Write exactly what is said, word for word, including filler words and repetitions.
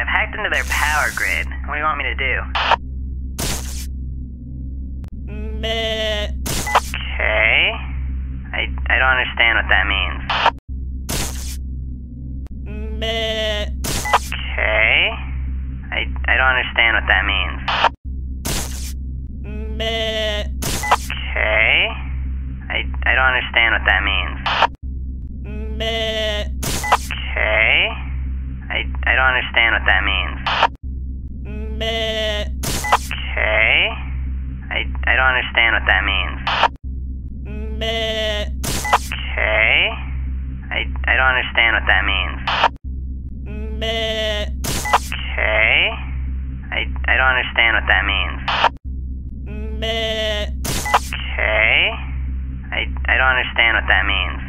I've hacked into their power grid. What do you want me to do? Meh. Okay. I, I don't understand what that means. Meh. Okay. I, I don't understand what that means. Meh. Okay. I, I don't understand what that means. Meh. Okay. I, I don't understand what that means. Meh. Okay. I, I don't understand what that means. Meh. Okay. I, I don't understand what that means. Meh. Okay. I, I don't understand what that means. Meh. Okay. I, I don't understand what that means.